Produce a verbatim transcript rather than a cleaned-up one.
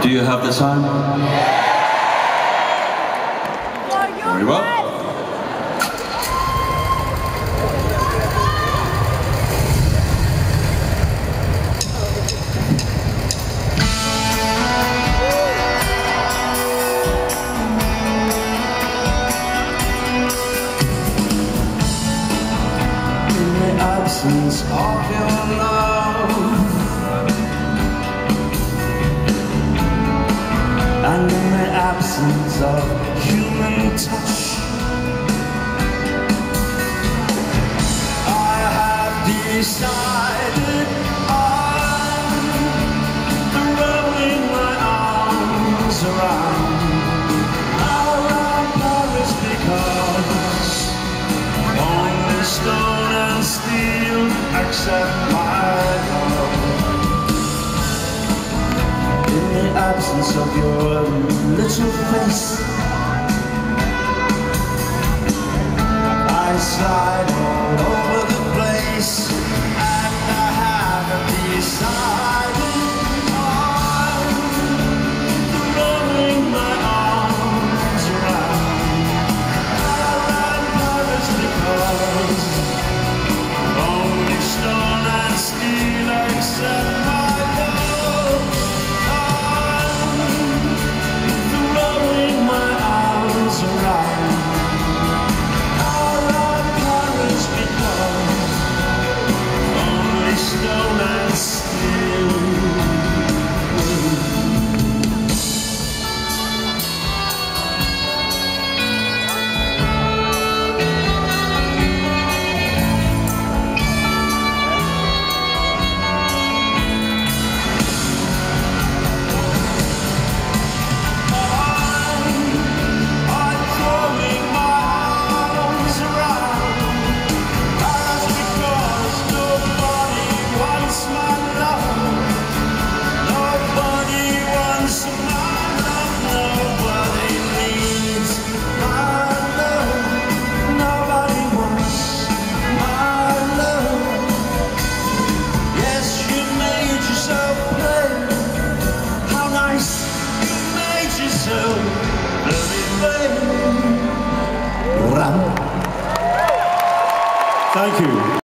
Do you have the time? Very well. Absence of your love, and in the absence of human touch, I have decided I'm throwing my arms around around Paris, because only stone and steel accept my love. In the absence of your little face, I slide all over the place, and I have decided I'm throwing my arms around around Paris, because only stone and steel accept my love. I'm throwing my arms around around Paris, because only stone and steel. Thank you.